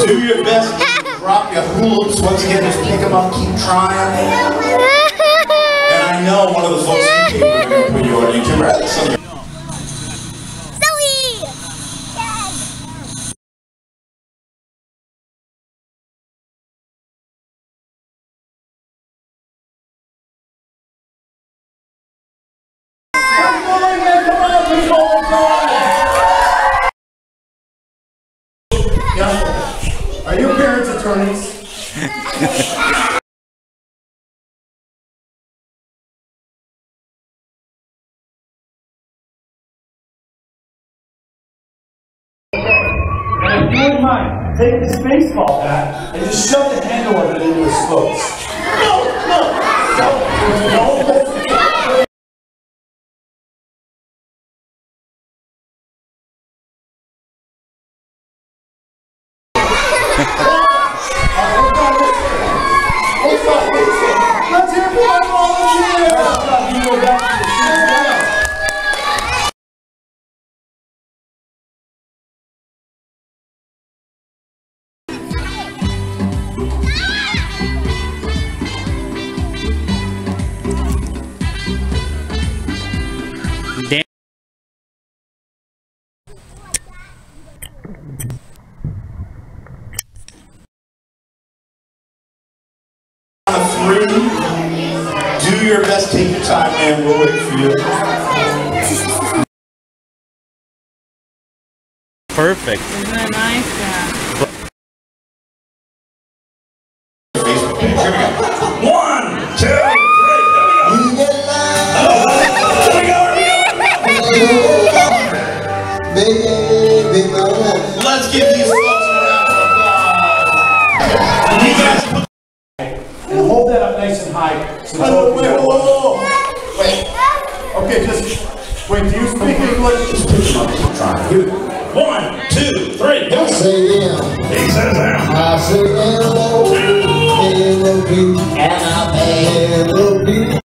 Do your best. Drop your hula hoops once again. Just pick them up. Keep trying. And I know one of the folks you came are going to put you on YouTube. Right? So are you parents' attorneys? And if you wouldn't mind, take this baseball bat and just shove the handle of it into his spokes. No! Let's hear for one volunteer! You go back to the seat now. on a 3, do your best, take your time, man. We'll wait for you. Perfect. Isn't it nice? Yeah. Facebook page. Here we go. 1, 2, 3. Let's give these folks a round of applause. You guys put And hold that up nice and high. So wait. Okay, just wait. Do you speak English? Just pick them up. Keep trying. 1, 2, 3. I say yeah. He says that. I say L-O-V, and I L-O-V.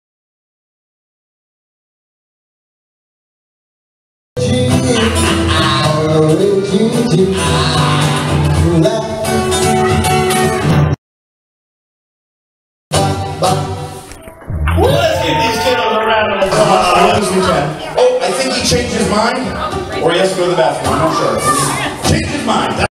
Let's give these kiddos a round of applause. Oh, I think he changed his mind. Or he has to go to the bathroom. I'm not sure. Changed his mind.